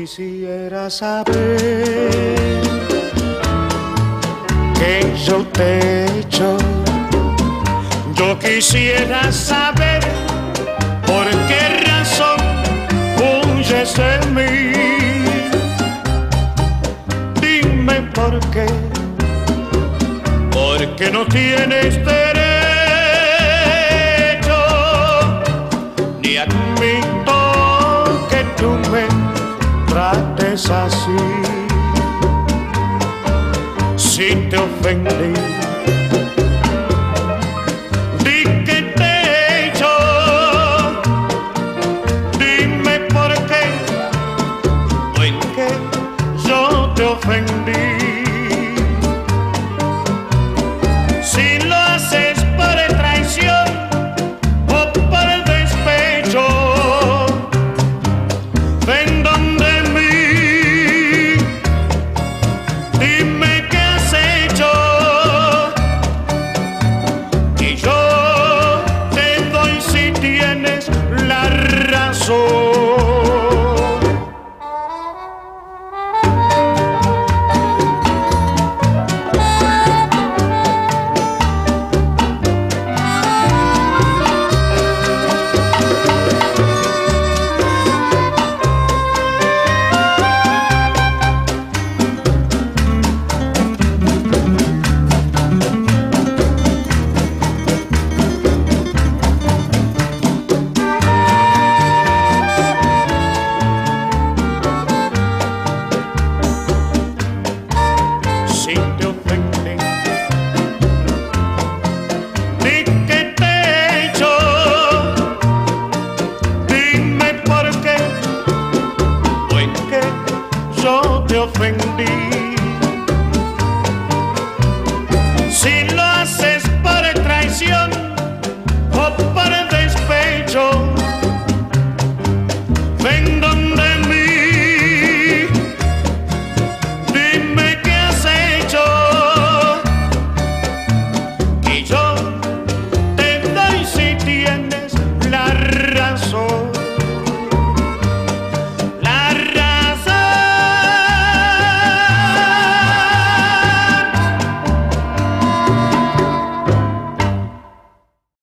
quisiera saber que yo te he hecho. Yo quisiera saber por qué razón huyes de mí. Dime por qué, porque no tienes derecho, ni admito que tú me trates así. Si te ofendí, di que te he hecho. Dime por qué o en qué yo te ofendí. Si lo haces por traición o por despecho, ven donde mí. Dime qué has hecho y yo te doy si tienes la razón. Si te ofendí, di que te he hecho. Dime por qué o en qué yo te ofendí.